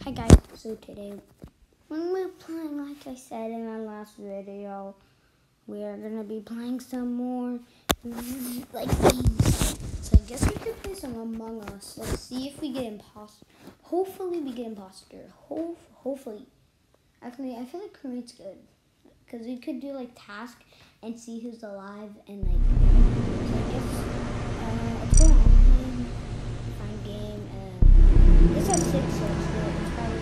Hi guys, so today when we're playing, like I said in my last video, we are going to be playing some more like these. So I guess we could play some Among Us. Let's see if we get imposter. Hopefully we get imposter. Hopefully. Actually, I feel like crewmate's good. Because we could do like task and see who's alive and like, so I guess, let's go on. Find game and this has 6, so it's good. It's probably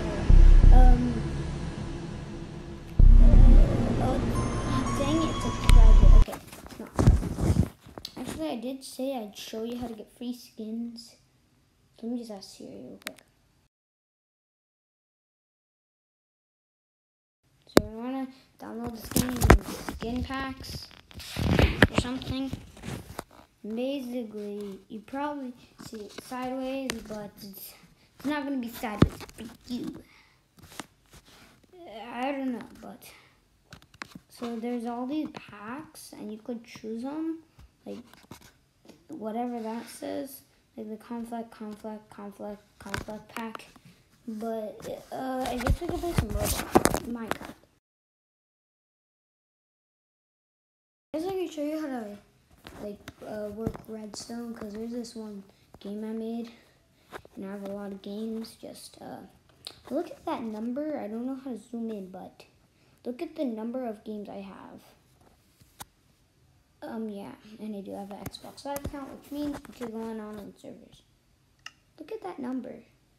dang it, it's a private. Okay, it's not. Actually, I did say I'd show you how to get free skins. So let me just ask Siri real quick. So we want to download the skin packs or something. Basically, you probably see it sideways, but it's not going to be sideways for you. I don't know, but so there's all these packs, and you could choose them, like whatever that says, like the conflict pack. But I guess we could play some Minecraft. I guess I can show you how to work redstone, because there's this one game I made, and I have a lot of games. Just look at that number. I don't know how to zoom in, but look at the number of games I have. Yeah, and I do have an Xbox Live account, which means we could go on servers. Look at that number.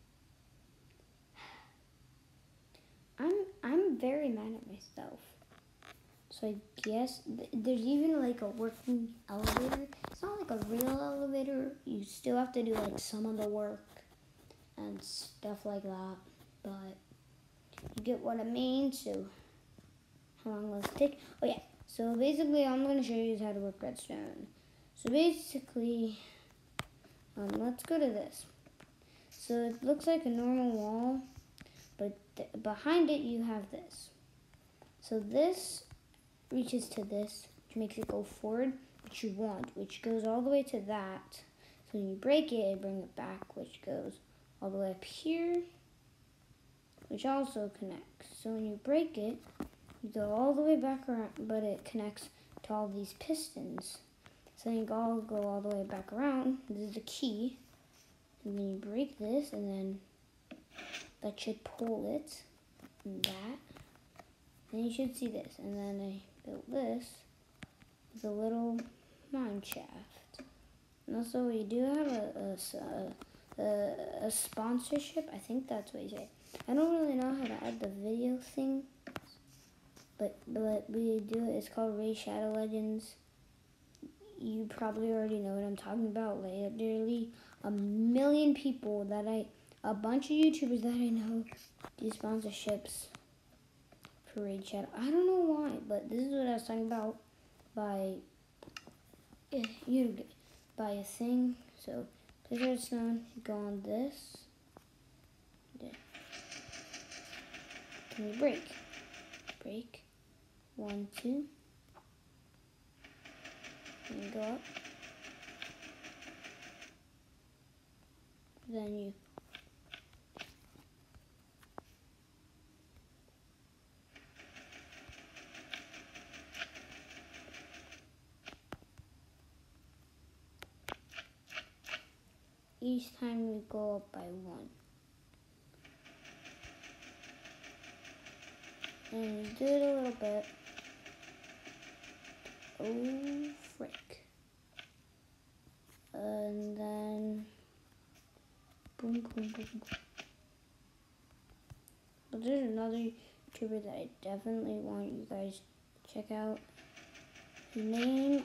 I'm very mad at myself. So I guess there's even like a working elevator. It's not like a real elevator. You still have to do like some of the work and stuff like that. But you get what I mean. So how long will it take? Oh yeah. So basically, I'm gonna show you how to work redstone. So basically, let's go to this. So it looks like a normal wall, but behind it you have this. So this reaches to this, which makes it go forward, which you want, which goes all the way to that. So when you break it, bring it back, which goes all the way up here, which also connects. So when you break it, you go all the way back around, but it connects to all these pistons. So you all go all the way back around. This is the key. And then you break this, and then that should pull it, and that. Then you should see this, and then I built this with a little mine shaft. And also, we do have a sponsorship. I think that's what you say. I don't really know how to add the video thing, but we do it. It's called Raid Shadow Legends. You probably already know what I'm talking about. Like, literally a million people a bunch of YouTubers that I know do sponsorships for Raid Shadow. I don't know why, but this is what I was talking about by a thing. So this redstone, go on this. There. Can we break? Break. 1, 2. And go up. Then you each time we go up by 1. And you do it a little bit. Oh, frick. And then boom, boom, boom, boom. But there's another YouTuber that I definitely want you guys to check out. His name,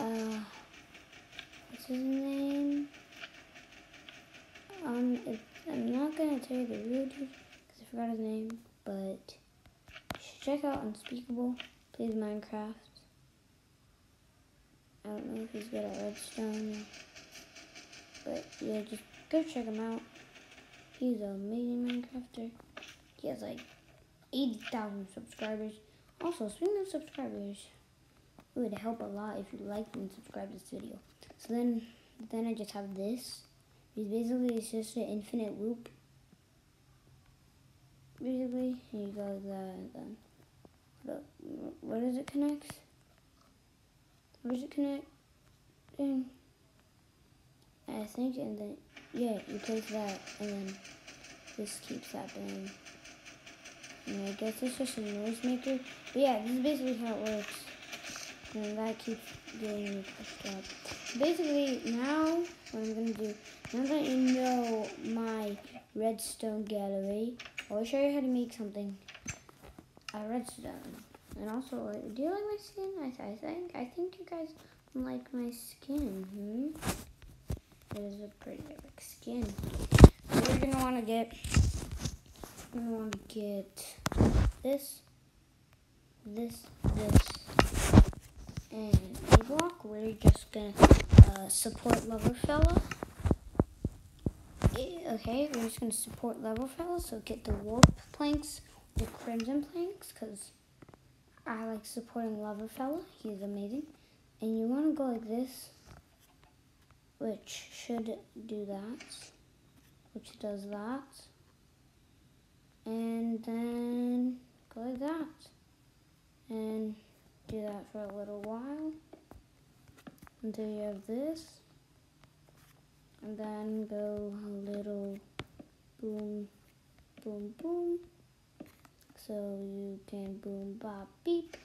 what's his name? I'm not gonna tell you the real dude because I forgot his name, but you should check out Unspeakable. Plays Minecraft. I don't know if he's good at redstone, but yeah, just go check him out. He's an amazing Minecrafter. He has like 80,000 subscribers. Also, speaking of subscribers, it would help a lot if you liked and subscribed to this video. So then I just have this. Because basically it's just an infinite loop. basically. And you go like that, and then what does it connect? Where does it connect? I think, and then yeah, you place that, and then this keeps happening. And I guess it's just a noisemaker. But yeah, this is basically how it works. And that keeps getting pushed up. Basically, now what I'm gonna do, now that you know my redstone gallery, I will show you how to make something out of redstone. And also, do you like my skin? I think you guys like my skin. It is a pretty epic skin. So you're gonna want to get this, and a block. We're just gonna support Level Fella. Okay, we're just gonna support Level Fella. So get the warp planks, the crimson planks, because I like supporting Level Fella. He's amazing. And you want to go like this, which should do that, which does that. And then go like that. And do that for a little while until you have this. And then go a little boom, boom, boom. So you can boom, bop, beep.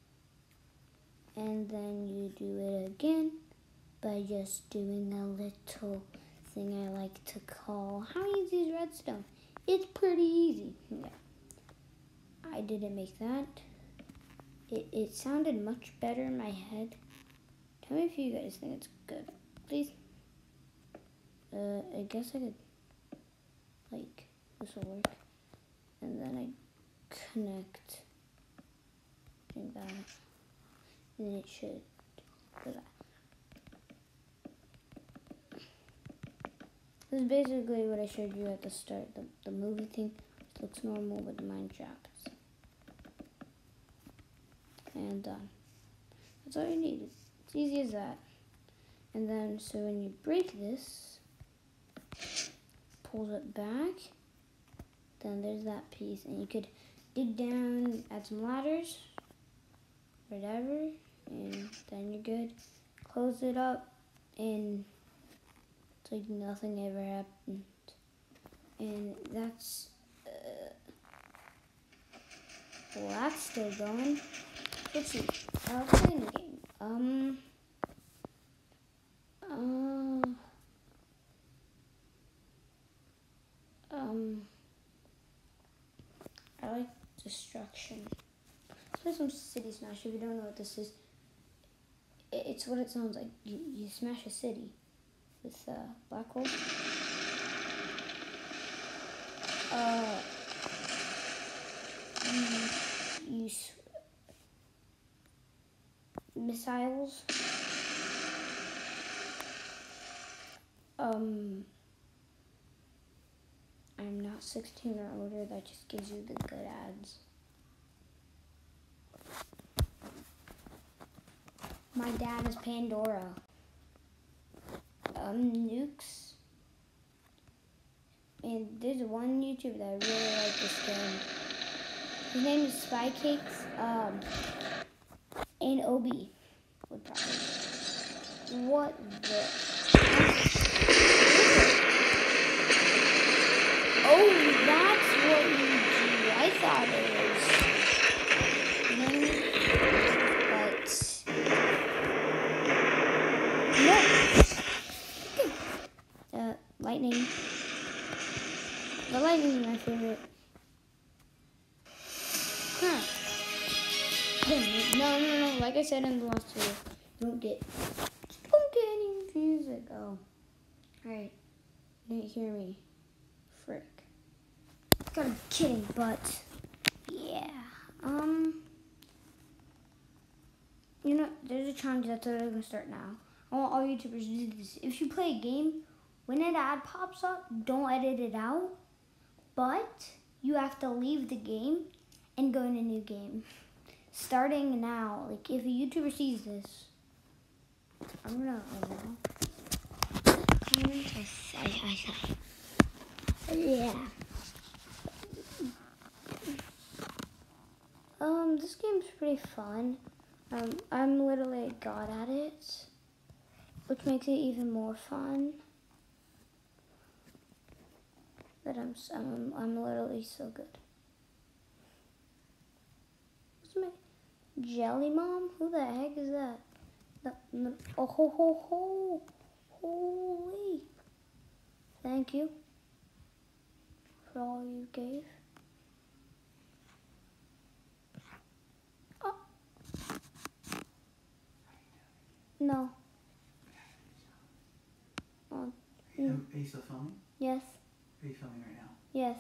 And then you do it again by just doing a little thing I like to call, how easy is redstone? It's pretty easy. Yeah. I didn't make that. It sounded much better in my head. Tell me if you guys think it's good, please. I guess I could, like, this will work. And then I connect like that. And it should do that. This is basically what I showed you at the start. The movie thing looks normal with the mine shafts. And done. That's all you need. It's easy as that. And then, so when you break this, pulls it back, then there's that piece. And you could dig down, add some ladders, whatever, and then you're good. Close it up, and it's like nothing ever happened. And that's, well, that's still going. Let's see. Playing the game. I like destruction. Let's play some City Smash. If you don't know what this is, it's what it sounds like. You smash a city with black holes. You use missiles. I'm not 16 or older. That just gives you the good ads. My dad is Pandora. Nukes. And there's one YouTuber that I really like this game. His name is Spycakes. And Obi would probably. What the? Oh, that's what you do. I thought it was. But no. Lightning. The lightning is my favorite. Huh. No. Like I said in the last video, don't get any music. Oh. Alright. You didn't hear me. Frick. Gotta be kidding, but yeah. You know, there's a challenge that's gonna start now. I want all YouTubers to do this. If you play a game, when an ad pops up, don't edit it out. But you have to leave the game and go in a new game. Starting now, like if a YouTuber sees this, I'm gonna yeah. This game's pretty fun. I'm literally a god at it, which makes it even more fun. That I'm literally so good. What's my Jelly Mom? Who the heck is that? Oh ho ho ho! Holy! Thank you for all you gave. Oh no. Oh, Are you still filming? yes. Are you filming right now? Yes.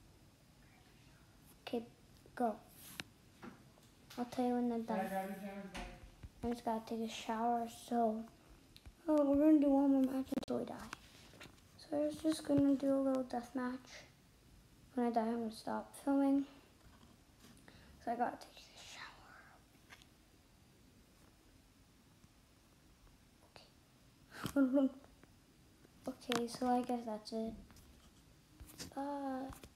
Okay, go. I'll tell you when they're done. I just gotta take a shower, so we're gonna do one more match until we die. So I was just gonna do a little death match. When I die, I'm gonna stop filming. So I gotta take a shower. Okay. Okay, so I guess that's it.